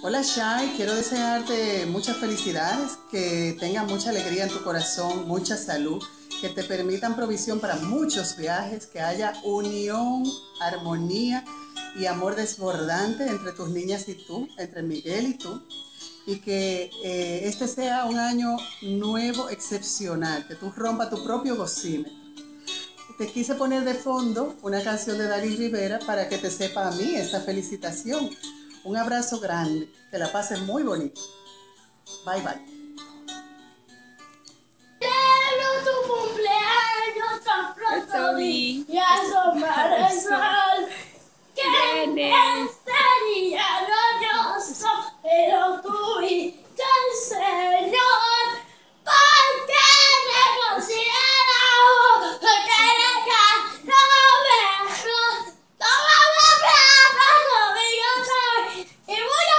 Hola Shai, quiero desearte muchas felicidades, que tengas mucha alegría en tu corazón, mucha salud, que te permitan provisión para muchos viajes, que haya unión, armonía y amor desbordante entre tus niñas y tú, entre Miguel y tú, y que este sea un año nuevo, excepcional, que tú rompas tu propio gocímetro. Te quise poner de fondo una canción de Dari Rivera para que te sepa a mí esta felicitación. Un abrazo grande, que la pases muy bonito. Bye bye. Celebro tu cumpleaños tan pronto vi y asomar el sol. Que en este día glorioso pero tú y yo el Señor, porque me considero que eres lo mejor. Toma la plata conmigo soy y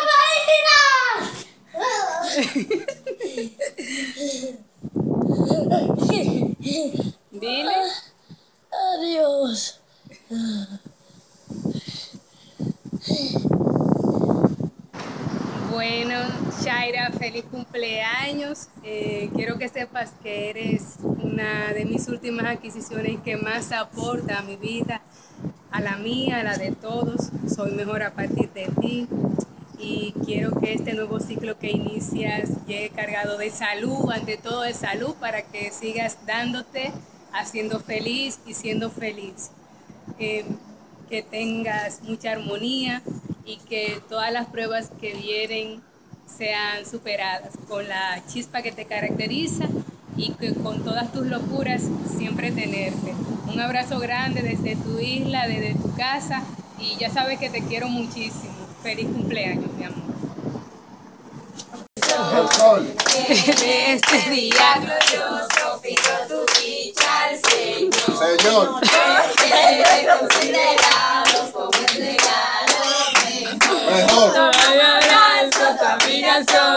mucha felicidad. Dile. Adiós. Bueno, Shaira, feliz cumpleaños. Quiero que sepas que eres una de mis últimas adquisiciones que más aporta a mi vida, a la mía, a la de todos. Soy mejor a partir de ti. Y quiero que este nuevo ciclo que inicias llegue cargado de salud, ante todo de salud, para que sigas dándote, haciendo feliz y siendo feliz. Que tengas mucha armonía y que todas las pruebas que vienen sean superadas con la chispa que te caracteriza y que con todas tus locuras siempre tenerte. Un abrazo grande desde tu isla, desde tu casa, y ya sabes que te quiero muchísimo. Feliz cumpleaños, mi amor. De este día glorioso pido tu dicha al Señor. Porque considerados como el regalo mejor. Soy abrazo tu admiración.